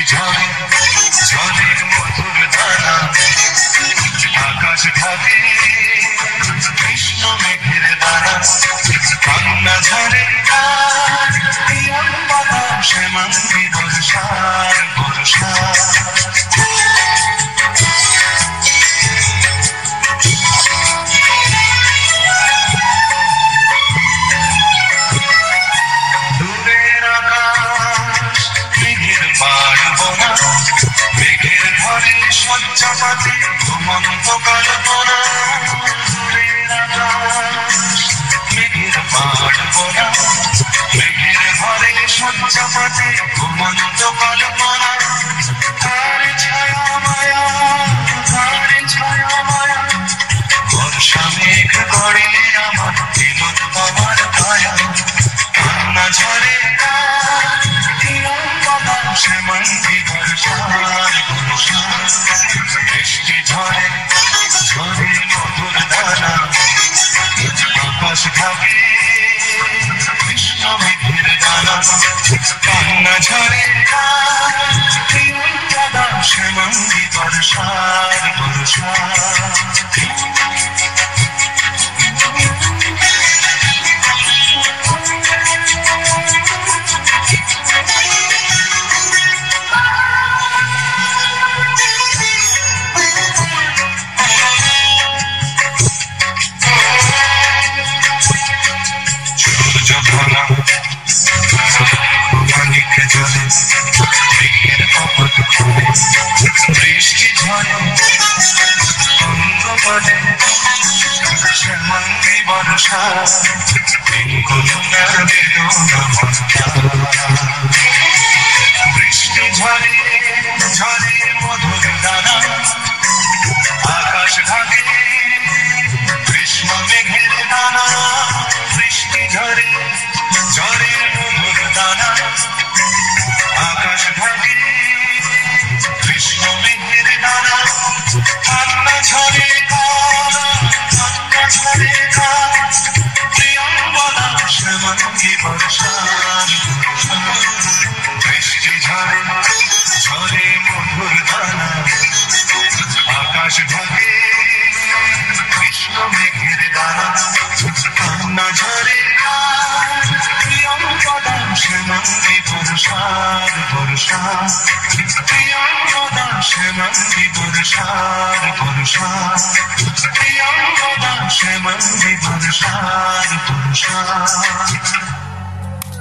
ঝরে ঝরে মধুর দানা আকাশ ঢাকে কৃষ্ণ মেঘের দানা কান্না ঝরে বাতাসে মান্তি বর্ষার বর্ষা মেঘের ঘরে শয্যাপাতে ঘুমন্ত কল্পনা মেঘের পাড়বনা মেঘের ঘরে শয্যাপাতে ঘুমন্ত কল্পনা তার ছায়া মায়া তার ছায়া মায়া বর্ষা মেঘ করে আমার দিলত তোমার কায়া কান্না ঝরে সে মন্দি বর্ষার বর্ষা বৃষ্টি ঝরে ঝরে মধুর দানা আকাশ ঢাকে কৃষ্ণ মেঘের দানা কান্না ঝরে সে মন্দি বর্ষার বর্ষা বৃষ্টি ঝরে অন্ধকারে সে মন্দি বর্ষা বৃষ্টি ঝরে ঝরে মধুর দানা আকাশ ঢাকে কৃষ্ণ মেঘের দানা বৃষ্টি ঝরে ঝরে মধুর দানা আকাশ ঢাকে কৃষ্ণ মেঘের দানা কান্না ঝরে কান্না ঝরে প্রিয়ঙ্গনা সে মন্দি বর্ষার বৃষ্টি ঝরে ঝরে মধুর দানা আকাশ ঢাকে কৃষ্ণ মেঘের দানা কান্না ঝরে প্রিয়ঙ্গনা সে মন্দি বর্ষার বর্ষা প্রিয়ঙ্গনা সে মন্দি বর্ষার বর্ষা প্রিয়ঙ্গনা সে মন্দি বর্ষার বর্ষা